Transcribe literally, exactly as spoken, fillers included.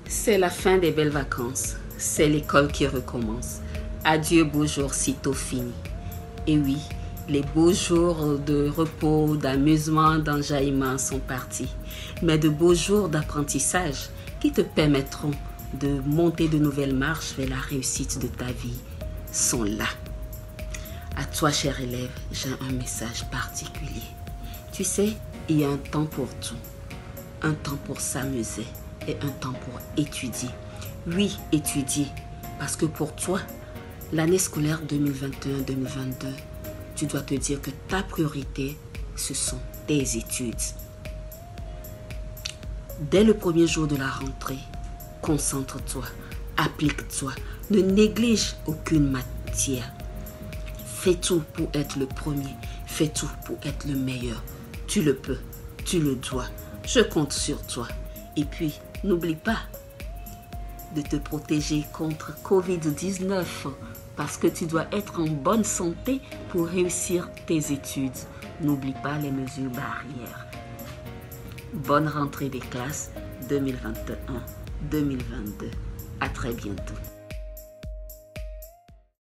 C'est la fin des belles vacances, c'est l'école qui recommence. Adieu beaux jours sitôt finis. Et oui, les beaux jours de repos, d'amusement, d'enjaillement sont partis. Mais de beaux jours d'apprentissage qui te permettront de monter de nouvelles marches vers la réussite de ta vie sont là. À toi, cher élève, j'ai un message particulier. Tu sais, il y a un temps pour tout, un temps pour s'amuser et un temps pour étudier. Oui, étudier, parce que pour toi, l'année scolaire deux mille vingt et un deux mille vingt-deux, tu dois te dire que ta priorité, ce sont tes études. Dès le premier jour de la rentrée, concentre-toi, applique-toi, ne néglige aucune matière. Fais tout pour être le premier, fais tout pour être le meilleur. Tu le peux, tu le dois, je compte sur toi. Et puis, n'oublie pas de te protéger contre covid dix-neuf parce que tu dois être en bonne santé pour réussir tes études. N'oublie pas les mesures barrières. Bonne rentrée des classes deux mille vingt et un deux mille vingt-deux. À très bientôt.